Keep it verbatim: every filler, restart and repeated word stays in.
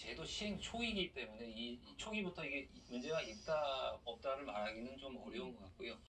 제도 시행 초이기 때문에 이 초기부터 이게 문제가 있다 없다를 말하기는 좀 어려운 것 같고요.